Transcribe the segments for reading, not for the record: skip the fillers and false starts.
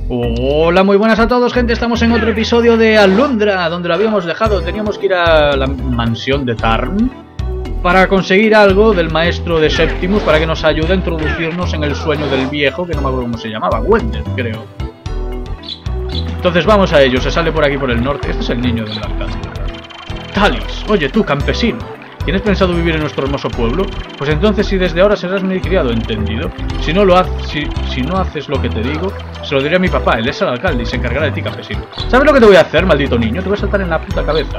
Hola, muy buenas a todos, gente. Estamos en otro episodio de Alundra, donde lo habíamos dejado. Teníamos que ir a la mansión de Tarn para conseguir algo del maestro de Septimus para que nos ayude a introducirnos en el sueño del viejo, que no me acuerdo cómo se llamaba, Wendell, creo. Entonces vamos a ello. Se sale por aquí por el norte. Este es el niño del alcalde. Talis, oye tú, campesino, ¿tienes pensado vivir en nuestro hermoso pueblo? Pues entonces si desde ahora serás mi criado, ¿entendido? Si no haces lo que te digo, se lo diré a mi papá, él es el alcalde y se encargará de ti, campesino. ¿Sabes lo que te voy a hacer, maldito niño? Te voy a saltar en la puta cabeza.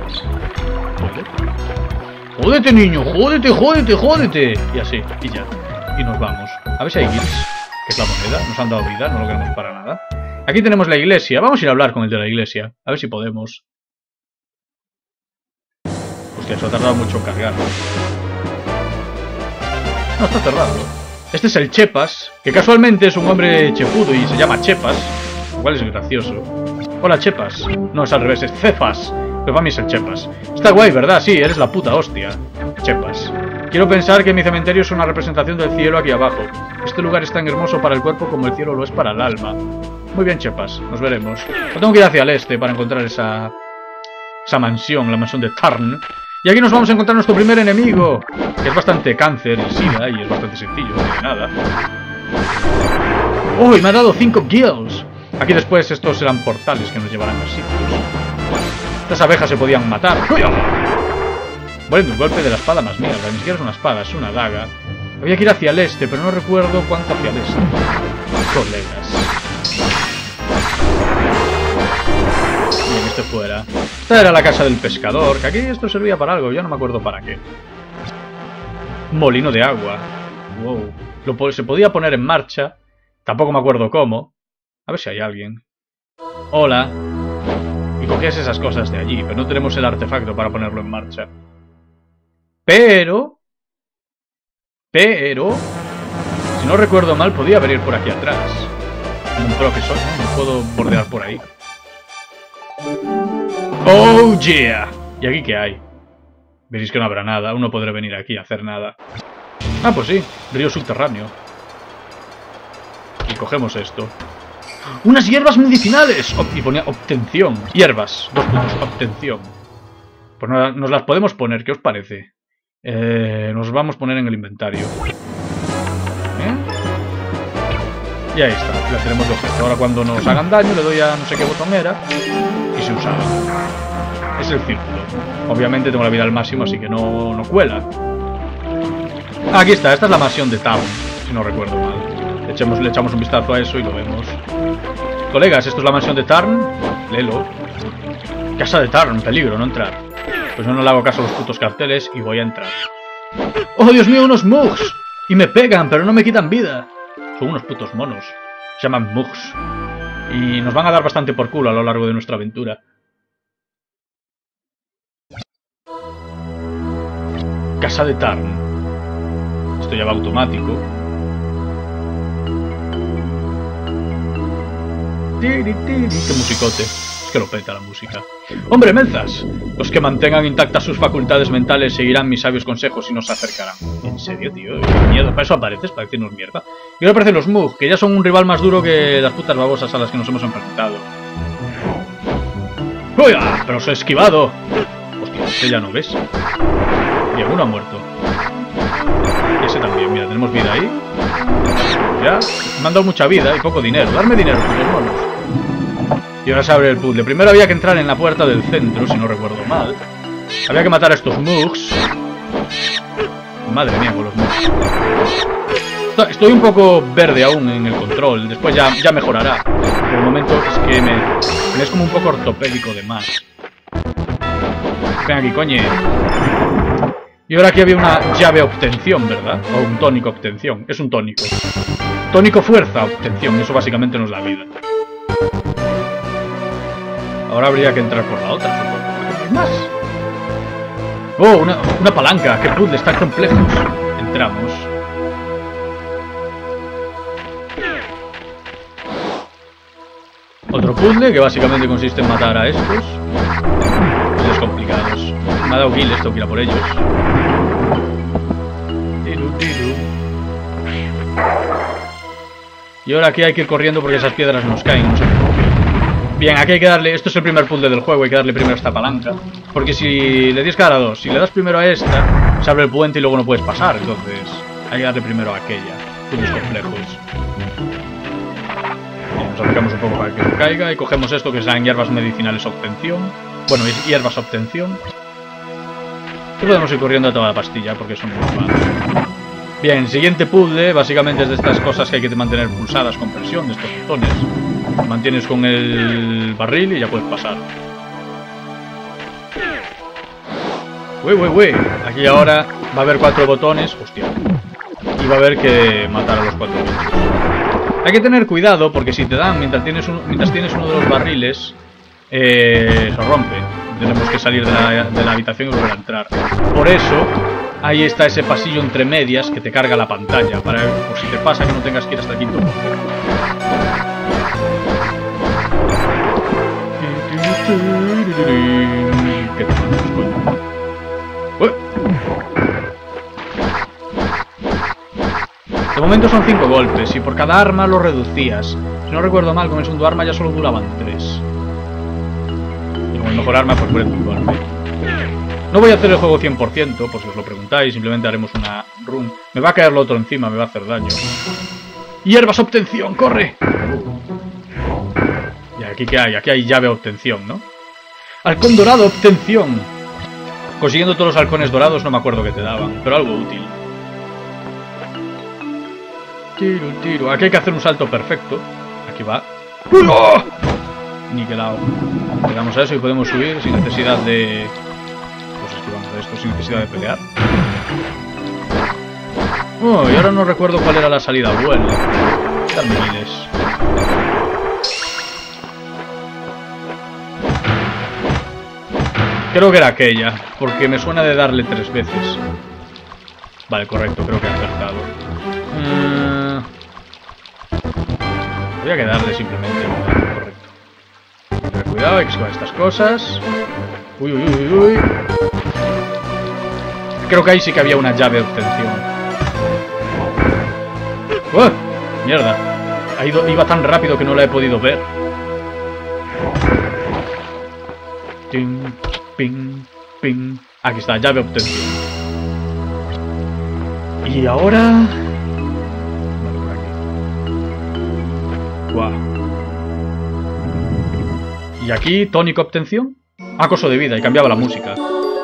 Jódete, niño, jódete, jódete, jódete. Y así, y ya. Y nos vamos. A ver si hay guiris, que es la moneda. Nos han dado vida, no lo queremos para nada. Aquí tenemos la iglesia. Vamos a ir a hablar con el de la iglesia. A ver si podemos. Hostia, eso ha tardado mucho en cargar. No, está cerrado. Este es el Chepas, que casualmente es un hombre chepudo y se llama Chepas, lo cual es gracioso. Hola, Chepas. No, es al revés, es Cefas, pero para mí es el Chepas. Está guay, ¿verdad? Sí, eres la puta hostia. Chepas. Quiero pensar que mi cementerio es una representación del cielo aquí abajo. Este lugar es tan hermoso para el cuerpo como el cielo lo es para el alma. Muy bien, Chepas, nos veremos. Yo tengo que ir hacia el este para encontrar esa mansión, la mansión de Tarn. Y aquí nos vamos a encontrar nuestro primer enemigo, que es bastante cáncer y sida, y es bastante sencillo, no tiene nada. ¡Uy! Me ha dado 5 gills. Aquí después estos serán portales que nos llevarán a sitios. Estas abejas se podían matar. Bueno, un golpe de la espada más mierda, ni siquiera es una espada, es una daga. Había que ir hacia el este, pero no recuerdo cuánto hacia el este. Colegas. Bien, este fuera. Esta era la casa del pescador, que aquí esto servía para algo, yo no me acuerdo para qué. Molino de agua. Wow. Se podía poner en marcha. Tampoco me acuerdo cómo. A ver si hay alguien. Hola. Y cogías esas cosas de allí, pero no tenemos el artefacto para ponerlo en marcha. Pero... si no recuerdo mal, podía venir por aquí atrás. Como un pro que soy, ¿no? No puedo bordear por ahí. ¡Oh, yeah! ¿Y aquí qué hay? Veréis que no habrá nada. Aún no podré venir aquí a hacer nada. Ah, pues sí. Río subterráneo. Y cogemos esto. ¡Unas hierbas medicinales! Y ponía obtención. Hierbas. 2 puntos. Obtención. Pues nos las podemos poner. ¿Qué os parece? Nos vamos a poner en el inventario. Y ahí está. La tenemos de objeto. Ahora cuando nos hagan daño le doy a no sé qué botón era. Y se usaba. Es el círculo. Obviamente tengo la vida al máximo, así que no cuela. Aquí está, esta es la mansión de Tarn, si no recuerdo mal. Le echamos un vistazo a eso y lo vemos. Colegas, ¿esto es la mansión de Tarn? Léelo. Casa de Tarn, peligro, no entrar. Pues no le hago caso a los putos carteles y voy a entrar. ¡Oh, Dios mío, unos mugs! Y me pegan, pero no me quitan vida. Son unos putos monos. Se llaman mugs. Y nos van a dar bastante por culo a lo largo de nuestra aventura. Casa de Tarn. Esto ya va automático. ¡Qué musicote! Es que lo peta la música. ¡Hombre, menzas! Los que mantengan intactas sus facultades mentales seguirán mis sabios consejos y nos acercarán. ¿En serio, tío? ¿Qué miedo? ¿Para eso apareces? ¿Para decirnos mierda? Y ahora aparecen los Mug, que ya son un rival más duro que las putas babosas a las que nos hemos enfrentado. ¡Oiga! ¡Pero os he esquivado! Hostia, este ya no ves. Bien, uno ha muerto. Y ese también, mira, tenemos vida ahí. Ya, me han dado mucha vida y poco dinero. Darme dinero, putos monos. Y ahora se abre el puzzle. Primero había que entrar en la puerta del centro, si no recuerdo mal. Había que matar a estos mugs. Madre mía, con los mugs. Estoy un poco verde aún en el control. Después ya mejorará. Por el momento es que me es como un poco ortopédico de más. Ven aquí, coño. Y ahora aquí había una llave obtención, ¿verdad? O un tónico obtención. Es un tónico. Tónico fuerza obtención. Eso básicamente nos da vida. Ahora habría que entrar por la otra, supongo. ¿Qué más? ¡Oh! Una palanca. ¡Qué puzzles tan complejos! Entramos. Otro puzzle que básicamente consiste en matar a estos. Puzzles complicados. Me ha dado kill esto, que ir a por ellos. Y ahora aquí hay que ir corriendo porque esas piedras nos caen. No sé por Bien, aquí hay que darle... Esto es el primer puzzle del juego, hay que darle primero a esta palanca. Porque si le tienes que dar a dos, si le das primero a esta, se abre el puente y luego no puedes pasar. Entonces, hay que darle primero a aquella. Puzzles complejos. Bien, nos acercamos un poco para que no caiga y cogemos esto que serán hierbas medicinales obtención. Bueno, es hierbas obtención. Y podemos ir corriendo a toda la pastilla porque son muy malos. Bien, el siguiente puzzle básicamente es de estas cosas que hay que mantener pulsadas con presión, de estos botones. Mantienes con el barril y ya puedes pasar. Uy. Aquí ahora va a haber 4 botones. Hostia. Y va a haber que matar a los 4 bichos. Hay que tener cuidado porque si te dan mientras tienes uno de los barriles, se rompe. Tenemos que salir de la habitación y volver a entrar. Por eso, ahí está ese pasillo entre medias que te carga la pantalla. Para por si te pasa que no tengas que ir hasta el quinto. ¿Qué te mandas, coño? De momento son 5 golpes y por cada arma lo reducías. Si no recuerdo mal, con el segundo arma ya solo duraban 3. Y con el mejor arma pues muere un golpe. No voy a hacer el juego 100%, por si os lo preguntáis, simplemente haremos una run. Me va a caer lo otro encima, me va a hacer daño. ¡Hierbas obtención! ¡Corre! ¿Y aquí qué hay? Aquí hay llave obtención, ¿no? ¡Halcón dorado obtención! Consiguiendo todos los halcones dorados no me acuerdo qué te daban, pero algo útil. Tiro. Aquí hay que hacer un salto perfecto. Aquí va. ¡Oh! Niquelado. Le damos a eso y podemos subir sin necesidad de... Pues esquivamos a esto sin necesidad de pelear. Oh, y ahora no recuerdo cuál era la salida buena. Miles. Creo que era aquella, porque me suena de darle 3 veces. Vale, correcto, creo que he acertado. Había que darle simplemente. Correcto. Tener cuidado, hay que esquivar estas cosas. Uy. Creo que ahí sí que había una llave de obtención. ¡Oh! Mierda. Iba tan rápido que no la he podido ver. Ping. Aquí está, llave de obtención. Y ahora... Vale, por aquí. Guau. Y aquí, tónico obtención. Acoso de vida, y cambiaba la música.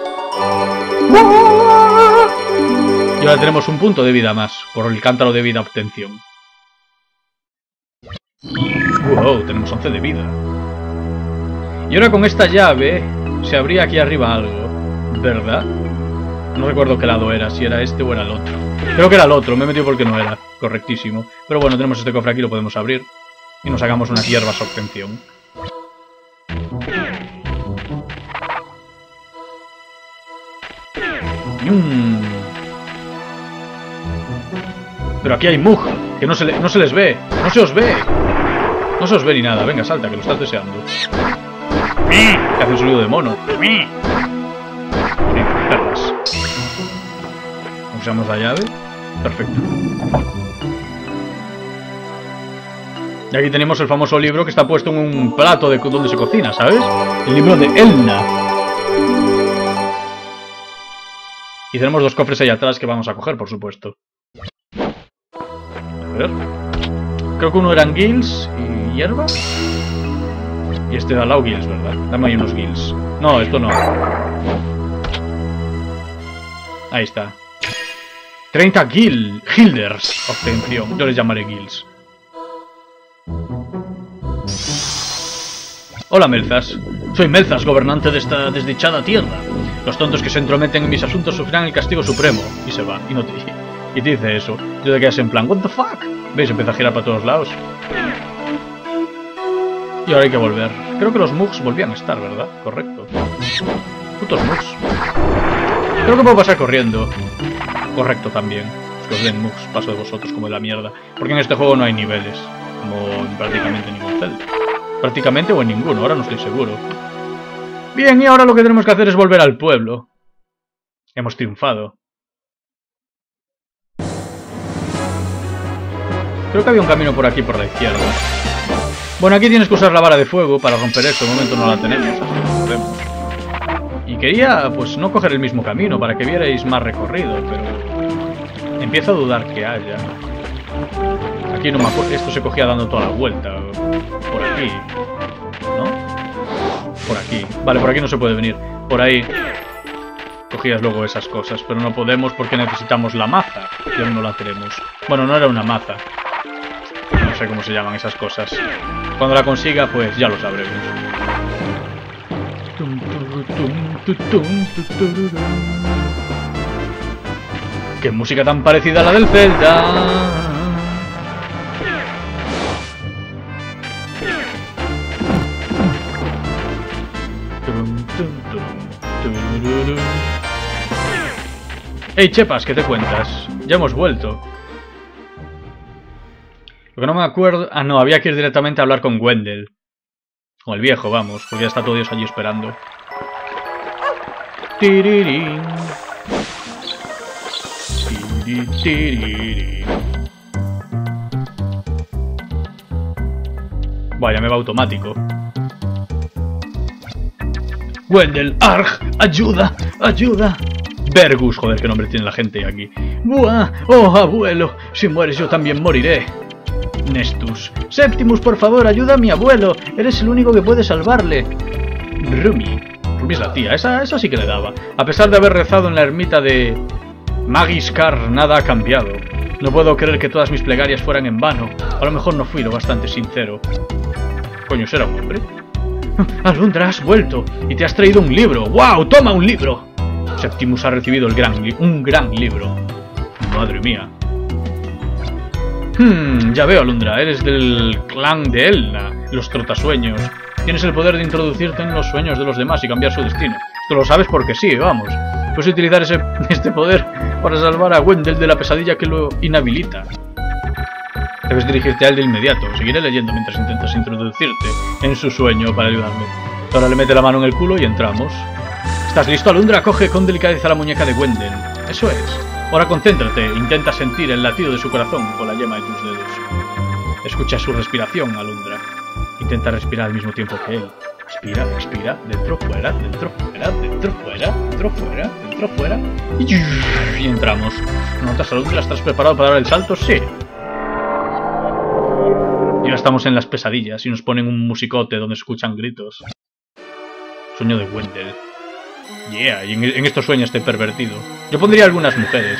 Y ahora tenemos un punto de vida más, por el cántaro de vida obtención. Wow, tenemos 11 de vida. Y ahora con esta llave se abría aquí arriba algo, ¿verdad? No recuerdo qué lado era, si era este o era el otro. Creo que era el otro, me he metido porque no era, correctísimo. Pero bueno, tenemos este cofre aquí, lo podemos abrir. Y nos sacamos unas hierbas obtención. Pero aquí hay Mug, que no se les ve, no se os ve. No se os ve ni nada, venga, salta, que lo estás deseando. Que hace un sonido de mono. Perlas. Usamos la llave. Perfecto. Y aquí tenemos el famoso libro que está puesto en un plato de donde se cocina, ¿sabes? El libro de Elna. Y tenemos 2 cofres ahí atrás que vamos a coger, por supuesto. A ver. Creo que uno eran gills y hierba. Y este da lao gills, ¿verdad? Dame ahí unos gills. No, esto no. Ahí está. 30 Gilders. Obtención. Yo les llamaré gills. Hola, Melzas. Soy Melzas, gobernante de esta desdichada tierra. Los tontos que se entrometen en mis asuntos sufrirán el castigo supremo. Y se va. Y no te... Y te dice eso. Yo te quedas en plan, what the fuck? ¿Veis? Empieza a girar para todos lados. Y ahora hay que volver. Creo que los mugs volvían a estar, ¿verdad? Correcto. Putos mugs. Creo que puedo pasar corriendo. Correcto también. Es que os den mugs. Paso de vosotros como de la mierda. Porque en este juego no hay niveles. Como en prácticamente ningún Zelda. Prácticamente o en ninguno. Ahora no estoy seguro. Bien, y ahora lo que tenemos que hacer es volver al pueblo. Hemos triunfado. Creo que había un camino por aquí, por la izquierda. Bueno, aquí tienes que usar la vara de fuego para romper esto. De momento no la tenemos, así que no podemos. Y quería, pues, no coger el mismo camino para que vierais más recorrido, pero empiezo a dudar que haya. Aquí no me acuerdo. Esto se cogía dando toda la vuelta. Por aquí, ¿no? Por aquí. Vale, por aquí no se puede venir. Por ahí cogías luego esas cosas, pero no podemos porque necesitamos la maza, y aún no la tenemos. Bueno, no era una maza. No sé cómo se llaman esas cosas. Cuando la consiga, pues ya lo sabremos. ¡Qué música tan parecida a la del Zelda! ¡Hey, Chepas! ¿Qué te cuentas? Ya hemos vuelto. Lo que no me acuerdo... Ah, no, había que ir directamente a hablar con Wendell. Con el viejo, vamos, porque ya está todo Dios allí esperando. Tirirín. Tirirín. Vaya, me va automático. Wendell, ¡arg! ¡Ayuda! ¡Ayuda! Vergus, joder, qué nombre tiene la gente aquí. ¡Buah! ¡Oh, abuelo! Si mueres yo también moriré. Nestus. Septimus, por favor, ayuda a mi abuelo. Eres el único que puede salvarle. Rumi. Rumi es la tía, esa sí que le daba. A pesar de haber rezado en la ermita de Magiskar, nada ha cambiado. No puedo creer que todas mis plegarias fueran en vano. A lo mejor no fui lo bastante sincero. Coño, ¿será un hombre? Alundra, has vuelto y te has traído un libro. ¡Wow! ¡Toma un libro! Septimus ha recibido un gran libro. Madre mía. Ya veo, Alundra. Eres del clan de Elna, los trotasueños. Tienes el poder de introducirte en los sueños de los demás y cambiar su destino. Esto lo sabes porque sí, vamos. Puedes utilizar este poder para salvar a Wendell de la pesadilla que lo inhabilita. Debes dirigirte a él de inmediato. Seguiré leyendo mientras intentas introducirte en su sueño para ayudarme. Ahora le mete la mano en el culo y entramos. ¿Estás listo, Alundra? Coge con delicadeza la muñeca de Wendell. Eso es. Ahora concéntrate. Intenta sentir el latido de su corazón con la yema de tus dedos. Escucha su respiración, Alundra. Intenta respirar al mismo tiempo que él. Expira, expira. Dentro, fuera, dentro, fuera, dentro, fuera, dentro, fuera, dentro, fuera. Y entramos. ¿Notas, Alundra? ¿Estás preparado para dar el salto? Sí. Y ahora estamos en las pesadillas y nos ponen un musicote donde se escuchan gritos. Sueño de Wendell. Yeah, y en estos sueños estoy pervertido. Yo pondría algunas mujeres.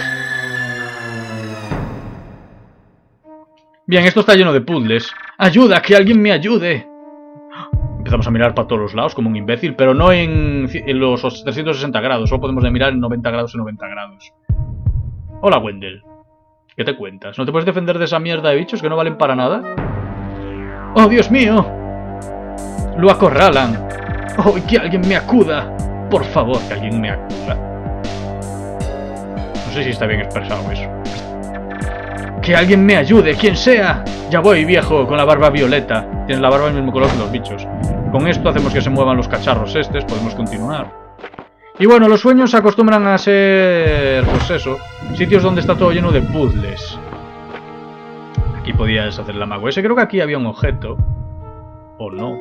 Bien, esto está lleno de puzzles. ¡Ayuda! ¡Que alguien me ayude! Empezamos a mirar para todos los lados como un imbécil, pero no en los 360 grados. Solo podemos mirar en 90 grados y 90 grados. Hola, Wendell. ¿Qué te cuentas? ¿No te puedes defender de esa mierda de bichos que no valen para nada? ¡Oh, Dios mío! ¡Lo acorralan! ¡Oh, que alguien me acuda! Por favor, que alguien me acuda. No sé si está bien expresado eso. ¡Que alguien me ayude! ¡Quien sea! Ya voy, viejo, con la barba violeta. Tienes la barba del mismo color que los bichos. Con esto hacemos que se muevan los cacharros estos. Podemos continuar. Y bueno, los sueños se acostumbran a ser... pues eso. Sitios donde está todo lleno de puzzles. Aquí podías hacer el amago ese. Creo que aquí había un objeto. ¿O no?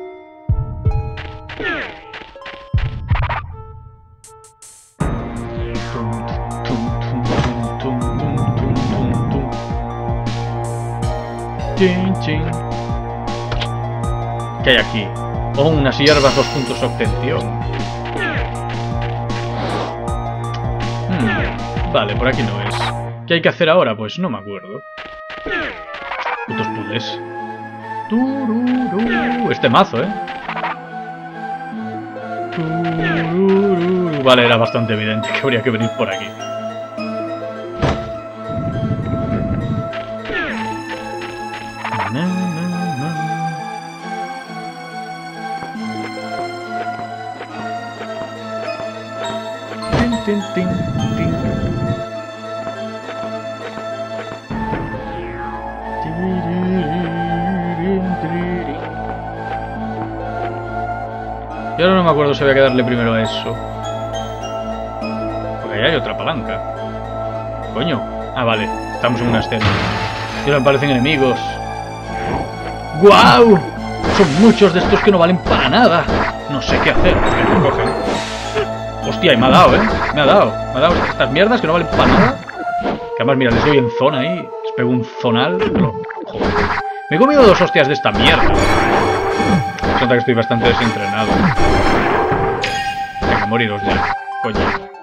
¿Qué hay aquí? Oh, unas hierbas, 2 puntos de obtención. Vale, por aquí no es. ¿Qué hay que hacer ahora? Pues no me acuerdo. Putos puzzles. Este mazo, Vale, era bastante evidente que habría que venir por aquí. Y ahora no me acuerdo si había que darle primero a eso. Porque ahí hay otra palanca. Coño. Ah, vale. Estamos en una escena. Y ahora me parecen enemigos. ¡Guau! Son muchos de estos que no valen para nada. No sé qué hacer. Que me cogen. Hostia, y me ha dado, ¿eh? Me ha dado estas mierdas que no valen para nada. Que además, mira, les doy en zona ahí. Les pego un zonal. Pero, joder. Me he comido 2 hostias de esta mierda. Se nota que estoy bastante desentrenado. Venga, moriros ya. Coño.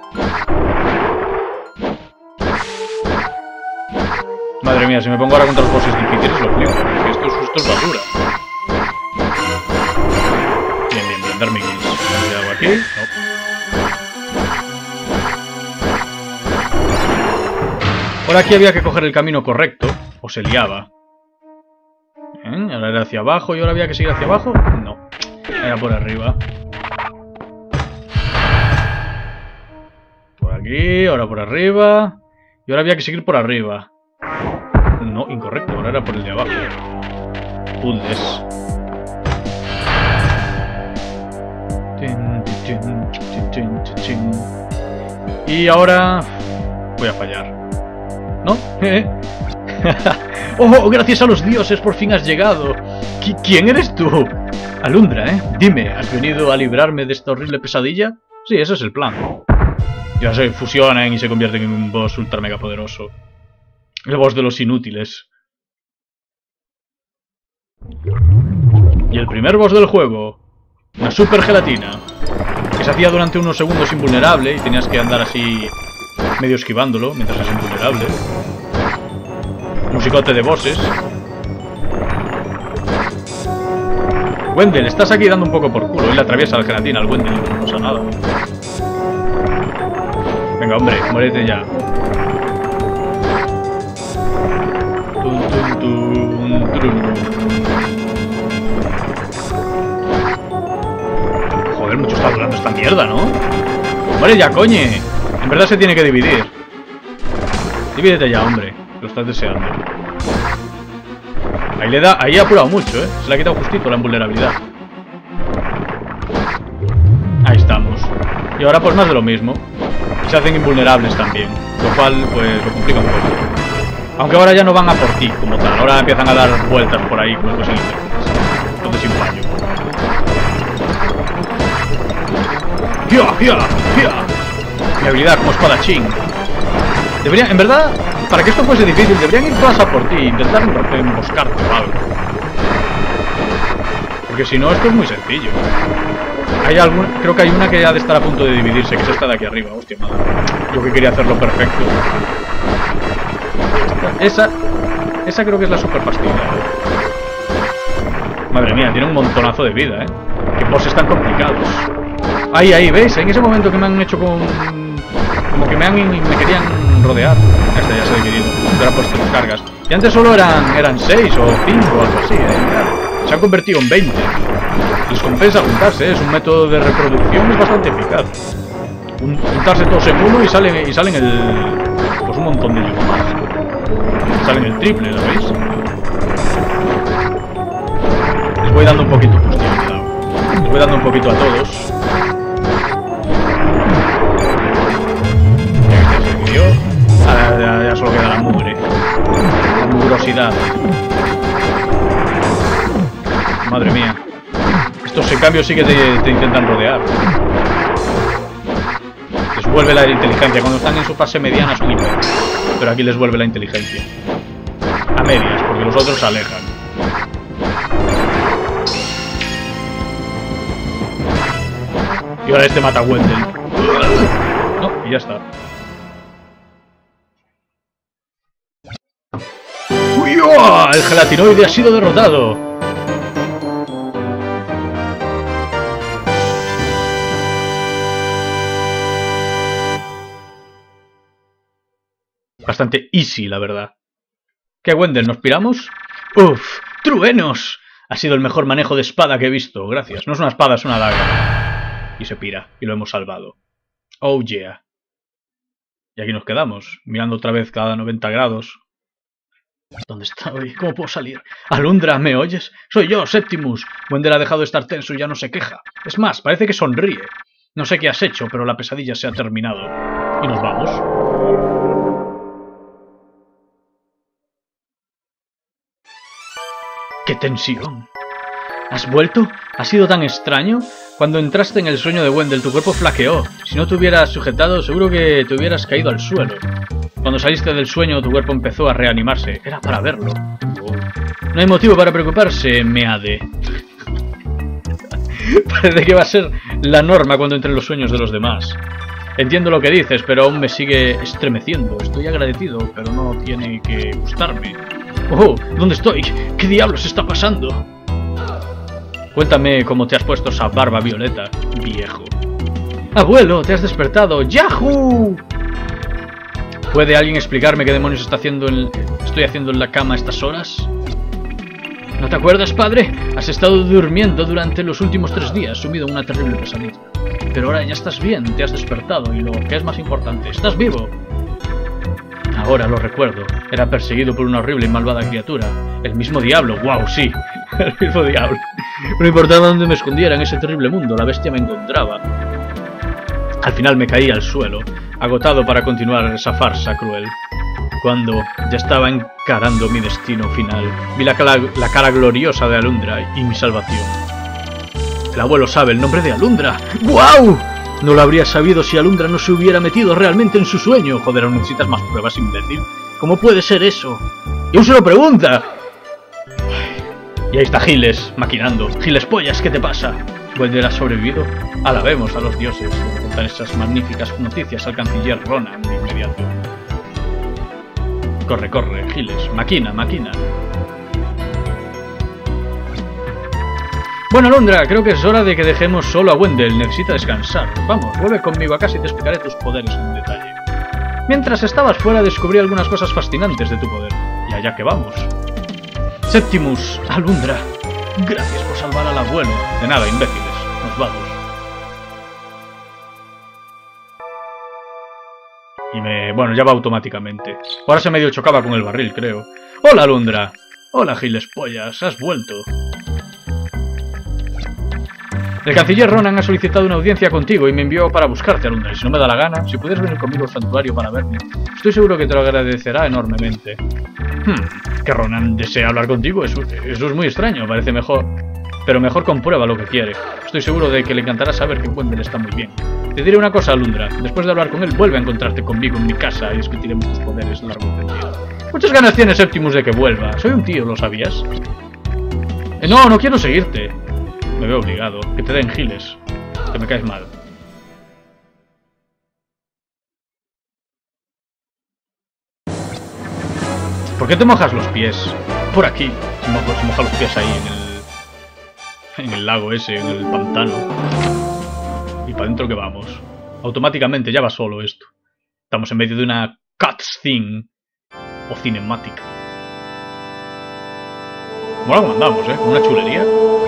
Madre mía, si me pongo ahora contra los bosses difíciles lo flipo. Porque esto es basura. Bien, darme kills. ¿Hay algo aquí? No. Por aquí había que coger el camino correcto, o se liaba. Ahora era hacia abajo y ahora había que seguir hacia abajo. No, era por arriba. Por aquí, ahora por arriba. Y ahora había que seguir por arriba. No, incorrecto, ahora era por el de abajo. Puzzles. Y ahora voy a fallar. ¿No? ¡Oh, gracias a los dioses! ¡Por fin has llegado! ¿Quién eres tú? Alundra, ¿eh? Dime, ¿has venido a librarme de esta horrible pesadilla? Sí, ese es el plan. Ya se fusionan y se convierten en un boss ultra mega poderoso. El boss de los inútiles. Y el primer boss del juego. Una super gelatina. Que se hacía durante unos segundos invulnerable y tenías que andar así medio esquivándolo mientras es invulnerable. Musicote de bosses. Wendell, estás aquí dando un poco por culo. Y le atraviesa la gelatina al Wendell y no pasa nada. Venga, hombre, muérete ya. Joder, mucho está durando esta mierda, ¿no? Hombre, ya, coñe. En verdad se tiene que dividir. Divídete ya, hombre. Lo estás deseando. Ahí le da... Ahí ha apurado mucho, ¿eh? Se le ha quitado justito la invulnerabilidad. Ahí estamos. Y ahora pues más de lo mismo. Y se hacen invulnerables también. Lo cual, pues, lo complica un poco. Aunque ahora ya no van a por ti, como tal. Ahora empiezan a dar vueltas por ahí con cosas inocentes. Entonces sin fallo. ¡Fia! ¡Fia! ¡Fia! Mi habilidad como espadachín. Deberían, en verdad, para que esto fuese difícil, deberían ir todas a por ti e intentar emboscarte o algo. Porque si no, esto es muy sencillo. Hay alguna, creo que hay una que ha de estar a punto de dividirse, que es esta de aquí arriba. Hostia madre. Yo que quería hacerlo perfecto. Esa creo que es la super pastilla. Madre mía, tiene un montonazo de vida, ¿eh? Qué bosses tan complicados. Ahí, ¿veis? En ese momento que me han hecho con... Como que me querían rodear. Ya se ha dividido. Ahora he puesto las cargas. Y antes solo eran 6 o 5 o algo así, ¿eh? Se han convertido en 20. Les compensa juntarse, ¿eh? Es un método de reproducción, es bastante eficaz. Juntarse todos en uno y salen pues un montón de ellos más. Salen el triple, ¿lo veis? Les voy dando un poquito, hostia, cuidado. Les voy dando un poquito a todos. Ya solo queda la mugre. La mugrosidad. Madre mía. Estos en cambio sí que te intentan rodear. Les vuelve la inteligencia. Cuando están en su fase mediana son hiper. Pero aquí les vuelve la inteligencia. A medias, porque los otros se alejan. Y ahora este mata a Wendell. No, y ya está. El gelatinoide ha sido derrotado. Bastante easy, la verdad. ¿Qué, Wendell? ¿Nos piramos? ¡Uf! ¡Truenos! Ha sido el mejor manejo de espada que he visto. Gracias. No es una espada, es una daga. Y se pira. Y lo hemos salvado. Oh, yeah. Y aquí nos quedamos, mirando otra vez cada 90 grados. ¿Dónde estoy? ¿Cómo puedo salir? Alundra, ¿me oyes? Soy yo, Septimus. Wendell ha dejado de estar tenso y ya no se queja. Es más, parece que sonríe. No sé qué has hecho, pero la pesadilla se ha terminado. Y nos vamos. ¡Qué tensión! ¿Has vuelto? ¿Ha sido tan extraño? Cuando entraste en el sueño de Wendell, tu cuerpo flaqueó. Si no te hubieras sujetado, seguro que te hubieras caído al suelo. Cuando saliste del sueño, tu cuerpo empezó a reanimarse. Era para verlo. No hay motivo para preocuparse, Meade. Parece que va a ser la norma cuando entre en los sueños de los demás. Entiendo lo que dices, pero aún me sigue estremeciendo. Estoy agradecido, pero no tiene que gustarme. ¡Oh! ¿Dónde estoy? ¿Qué diablos está pasando? Cuéntame cómo te has puesto esa barba violeta, viejo. ¡Abuelo! ¡Te has despertado! ¡Yahoo! ¿Puede alguien explicarme qué demonios estoy haciendo en la cama a estas horas? ¿No te acuerdas, padre? Has estado durmiendo durante los últimos 3 días, sumido en una terrible pesadilla. Pero ahora ya estás bien, te has despertado y lo que es más importante, ¡estás vivo! Ahora lo recuerdo. Era perseguido por una horrible y malvada criatura. El mismo diablo. ¡Wow! Sí. El mismo diablo. No importaba dónde me escondiera en ese terrible mundo, la bestia me encontraba. Al final me caí al suelo, agotado para continuar esa farsa cruel. Cuando ya estaba encarando mi destino final, vi la cara gloriosa de Alundra y mi salvación. El abuelo sabe el nombre de Alundra. ¡Guau! No lo habría sabido si Alundra no se hubiera metido realmente en su sueño. Joder, aún necesitas más pruebas, imbécil. ¿Cómo puede ser eso? ¡Y aún se lo pregunta! Y ahí está Giles, maquinando. Giles pollas, ¿qué te pasa? ¿Wendell ha sobrevivido? Alabemos a los dioses. Voy a contar esas magníficas noticias al canciller Ronan de inmediato. Corre, corre, Giles. Maquina, maquina. Bueno, Alundra, creo que es hora de que dejemos solo a Wendell. Necesita descansar. Vamos, vuelve conmigo a casa y te explicaré tus poderes en detalle. Mientras estabas fuera descubrí algunas cosas fascinantes de tu poder. Y allá que vamos. Septimus, Alundra, gracias por salvar al abuelo. De nada, imbéciles. Nos vamos. Y bueno, ya va automáticamente. Ahora se medio chocaba con el barril, creo. Hola, Alundra. Hola, Giles pollas. Has vuelto. El canciller Ronan ha solicitado una audiencia contigo y me envió para buscarte, Alundra. Y si no me da la gana, si pudieras venir conmigo al santuario para verme, estoy seguro que te lo agradecerá enormemente. Que Ronan desea hablar contigo, eso es muy extraño, parece mejor. Pero mejor comprueba lo que quiere. Estoy seguro de que le encantará saber que Wendell está muy bien. Te diré una cosa, Alundra. Después de hablar con él, vuelve a encontrarte conmigo en mi casa y discutiremos tus poderes largo y tendido. Muchas ganas tiene Septimus de que vuelva. Soy un tío, ¿lo sabías? No quiero seguirte. Me veo obligado. Que te den Giles. Que me caes mal. ¿Por qué te mojas los pies? Por aquí. Se moja los pies ahí en el lago ese, en el pantano. Y para adentro que vamos. Automáticamente ya va solo esto. Estamos en medio de una cutscene. O cinemática. Mola como andamos, con una chulería.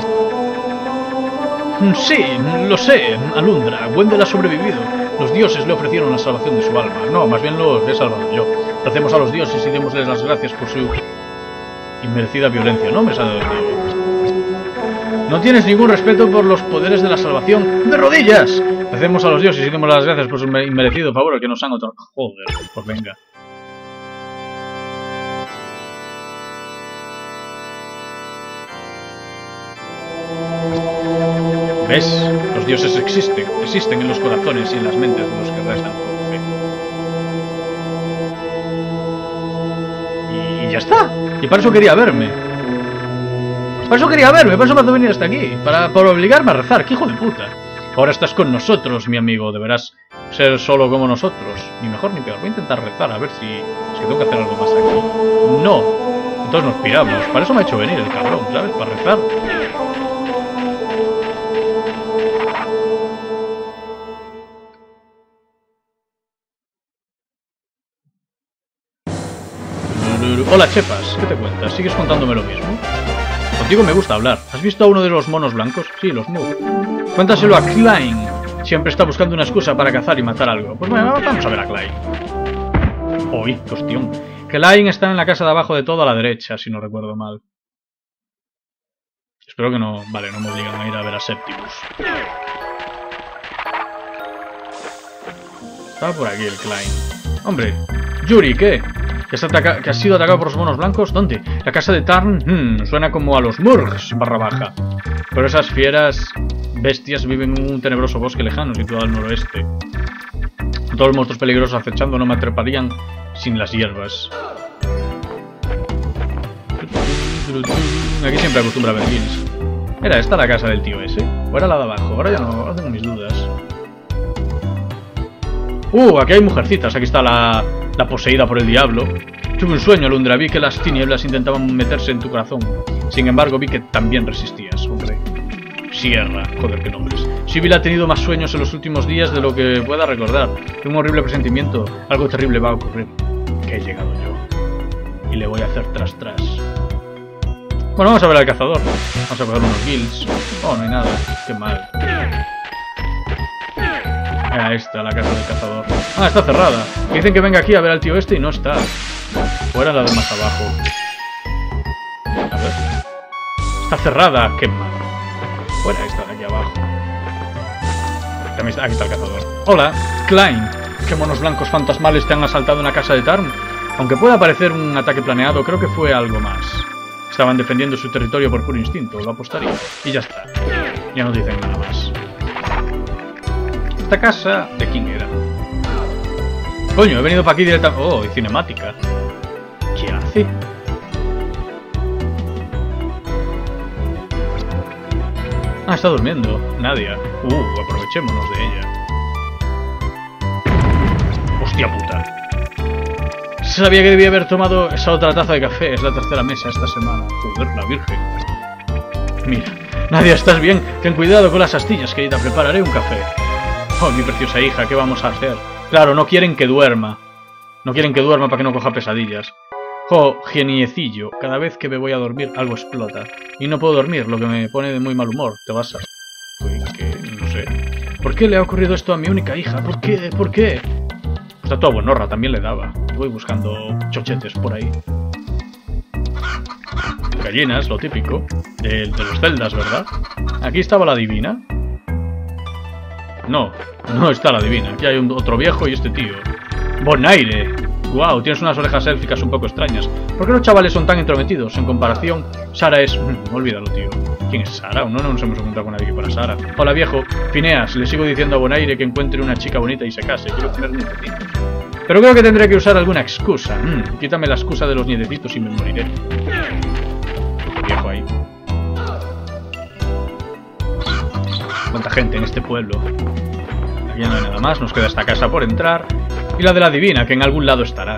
Sí, lo sé, Alundra. Wendell ha sobrevivido. Los dioses le ofrecieron la salvación de su alma. No, más bien los he salvado yo. Recemos a los dioses y démosles las gracias por su inmerecida violencia. No me sale de nuevo. No tienes ningún respeto por los poderes de la salvación. ¡De rodillas! Recemos a los dioses y démosles las gracias por su inmerecido favor que nos han otorgado. Joder, pues venga. ¿Ves? Los dioses existen en los corazones y en las mentes de los que restan con fe. Y ya está. Y para eso quería verme. Para eso quería verme, para eso me hace venir hasta aquí. Para obligarme a rezar, ¡qué hijo de puta! Ahora estás con nosotros, mi amigo. Deberás ser solo como nosotros. Ni mejor ni peor. Voy a intentar rezar, a ver si es que tengo que hacer algo más aquí. No. Entonces nos piramos. Para eso me ha hecho venir el cabrón, ¿sabes? Para rezar. Hola, Chepas, ¿qué te cuentas? ¿Sigues contándome lo mismo? Contigo me gusta hablar. ¿Has visto a uno de los monos blancos? Sí, los Moog. Cuéntaselo a Klein. Siempre está buscando una excusa para cazar y matar algo. Pues bueno, vamos a ver a Klein. Uy, cuestión. Klein está en la casa de abajo de todo a la derecha, si no recuerdo mal. Espero que no... Vale, no me obligan a ir a ver a Septimus. Estaba por aquí el Klein. Hombre, Yuri, ¿qué? ¿Que has sido atacado por los monos blancos? ¿Dónde? La casa de Tarn. Suena como a los Murgs /baja. Pero esas fieras bestias viven en un tenebroso bosque lejano situado al noroeste. Todos los monstruos peligrosos acechando no me atraparían sin las hierbas. Aquí siempre acostumbra a ver Gils. ¿Era esta la casa del tío ese? ¿O era la de abajo? Ahora ya no, ahora tengo mis dudas. Aquí hay mujercitas. Aquí está la poseída por el diablo. Tuve un sueño, Alundra. Vi que las tinieblas intentaban meterse en tu corazón. Sin embargo, vi que también resistías, hombre. Sierra, joder, qué nombres. Sibyl ha tenido más sueños en los últimos días de lo que pueda recordar. Tengo un horrible presentimiento. Algo terrible va a ocurrir. Que he llegado yo. Y le voy a hacer tras. Bueno, vamos a ver al cazador. Vamos a coger unos Gils. Oh, no hay nada. Qué mal. Ahí está la casa del cazador. Ah, está cerrada. Dicen que venga aquí a ver al tío este y no está. Fuera la de más abajo. A ver. Está cerrada. Qué mal. Fuera esta de aquí abajo. También está. Aquí está el cazador. Hola, Klein. ¿Qué monos blancos fantasmales te han asaltado en la casa de Tarn? Aunque pueda parecer un ataque planeado, creo que fue algo más. Estaban defendiendo su territorio por puro instinto, lo apostaría. Y ya está. Ya no dicen nada más. Esta casa, ¿de quién era? Coño, he venido para aquí directamente. Oh, y cinemática. ¿Qué hace? Ah, está durmiendo. Nadia. Aprovechémonos de ella. Hostia puta. Sabía que debía haber tomado esa otra taza de café. Es la tercera mesa esta semana. Joder, la virgen. Mira. Nadia, ¿estás bien? Ten cuidado con las astillas, querida. Prepararé un café. Oh, mi preciosa hija, ¿qué vamos a hacer? Claro, no quieren que duerma. No quieren que duerma para que no coja pesadillas. Oh, geniecillo. Cada vez que me voy a dormir, algo explota. Y no puedo dormir, lo que me pone de muy mal humor. Te vas a... Uy, que... no sé. ¿Por qué le ha ocurrido esto a mi única hija? ¿Por qué? ¿Por qué? Está toda buenorra, también le daba. Voy buscando chochetes por ahí. Gallinas, lo típico. De los celdas, ¿verdad? Aquí estaba la divina. No, no está la divina. Aquí hay otro viejo y este tío. Bonaire. Wow, tienes unas orejas élficas un poco extrañas. ¿Por qué los chavales son tan entrometidos? En comparación, Sara es... olvídalo, tío. ¿Quién es Sara? No nos hemos encontrado con nadie que para Sara. Hola, viejo. Phineas, le sigo diciendo a Bonaire que encuentre una chica bonita y se case. Quiero tener nietecitos. Pero creo que tendré que usar alguna excusa. Quítame la excusa de los nietecitos y me moriré. Viejo ahí. ¿Cuánta gente en este pueblo? Aquí no hay nada más. Nos queda esta casa por entrar. Y la de la divina, que en algún lado estará.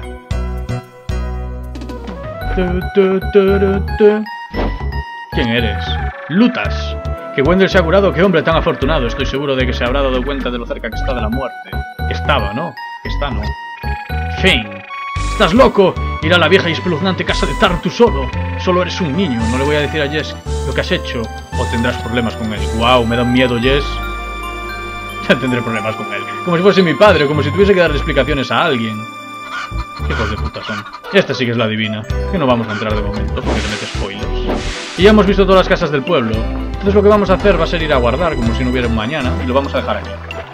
¿Quién eres? Lutas. Que Wendell se ha curado, qué hombre tan afortunado. Estoy seguro de que se habrá dado cuenta de lo cerca que está de la muerte. Que estaba, ¿no? Que está, ¿no? Fane. ¿Estás loco? Ir a la vieja y espeluznante casa de Tarn tú solo. Solo eres un niño. No le voy a decir a Jess lo que has hecho. O tendrás problemas con él. Wow, me da miedo, Jess. Ya tendré problemas con él. Como si fuese mi padre, o como si tuviese que darle explicaciones a alguien. Qué hijos de puta son. Esta sí que es la divina. Que no vamos a entrar de momento, porque te mete spoilers. Y ya hemos visto todas las casas del pueblo. Entonces lo que vamos a hacer va a ser ir a guardar, como si no hubiera un mañana, y lo vamos a dejar aquí.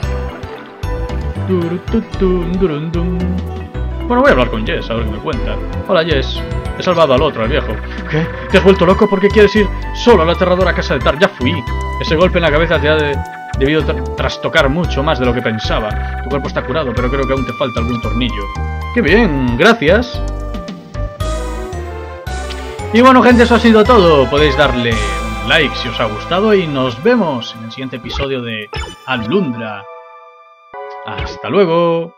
Bueno, voy a hablar con Jess, a ver qué me cuenta. Hola, Jess. He salvado al otro, al viejo. ¿Qué? ¿Te has vuelto loco? ¿Por qué quieres ir solo a la aterradora casa de Tarn? Ya fui. Ese golpe en la cabeza te ha debido trastocar mucho más de lo que pensaba. Tu cuerpo está curado, pero creo que aún te falta algún tornillo. ¡Qué bien! ¡Gracias! Y bueno, gente, eso ha sido todo. Podéis darle un like si os ha gustado y nos vemos en el siguiente episodio de Alundra. ¡Hasta luego!